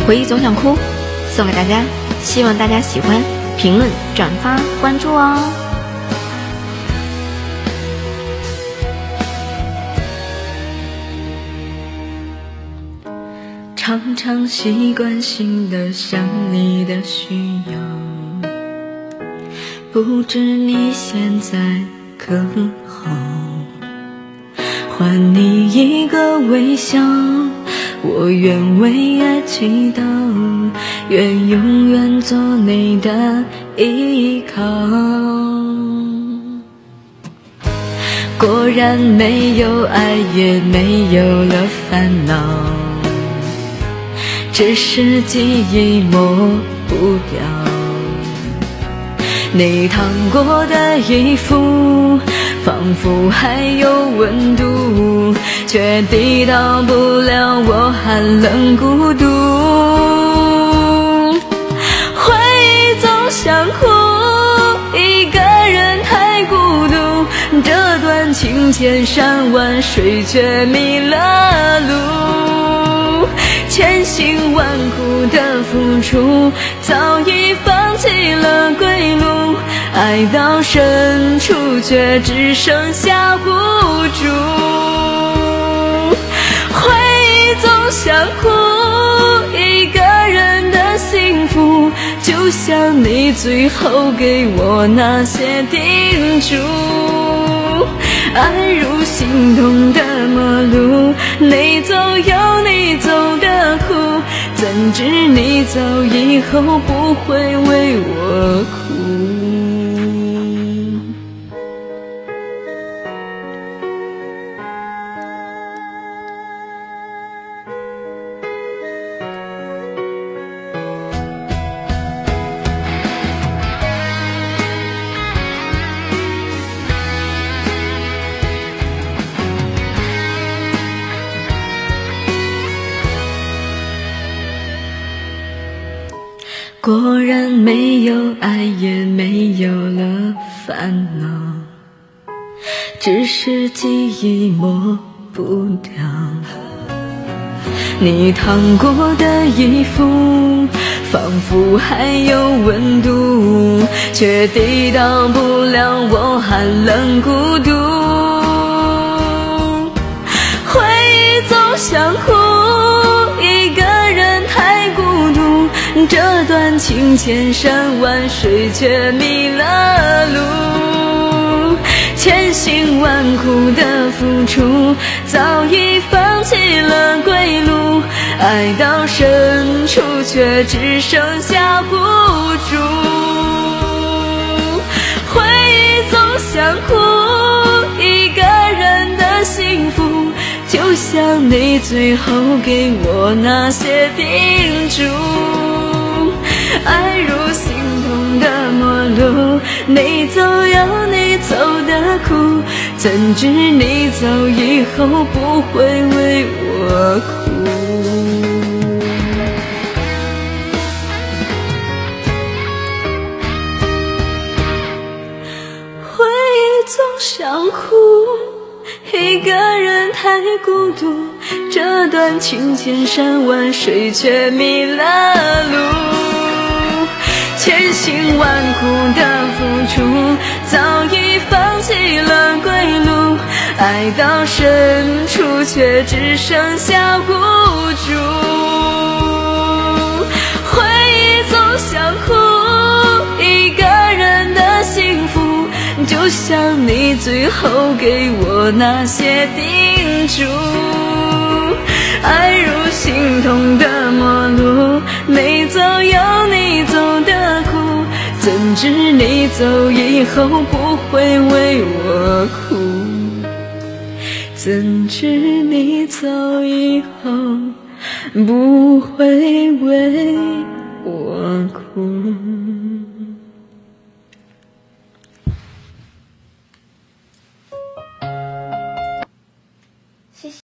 回忆总想哭，送给大家，希望大家喜欢，评论、转发、关注哦。常常习惯性的想你的需要，不知你现在可好？还你一个微笑，我愿为爱祈祷，愿永远做你的依靠。果然没有爱，也没有了烦恼，只是记忆抹不掉你烫过的衣服，仿佛还有温度，却抵挡不了我寒冷孤独。回忆总想哭，一个人太孤独，这段情千山万水却迷了路，千辛万苦的付出，早已放弃了归路，爱到深处却只剩下无助。回忆总想哭，一个人的幸福，就像你最后给我那些叮嘱。爱如心动的陌路，你走有你走的苦，怎知你走以后不会为我哭。果然没有爱，也没有了烦恼，只是记忆抹不掉你烫过的衣服，仿佛还有温度，却抵挡不了我寒冷孤独。回忆总想哭，一个人太孤独，这段情千山万水却迷了路，千辛万苦的付出，早已放弃了归路，爱到深处却只剩下无助。回忆总想哭，一个人的幸福，就像你最后给我那些叮嘱。爱如心动的陌路，你走有你走的苦，怎知你走以后不会为我哭。回忆总想哭，一个人太孤独，这段情千山万水却迷了路，千辛万苦的付出，早已放弃了归路，爱到深处却只剩下无助。回忆总想哭，一个人的幸福，就像你最后给我那些叮嘱。爱如心动的陌路，你走有你走的苦，怎知你走以后不会为我哭，怎知你走以后不会为我哭。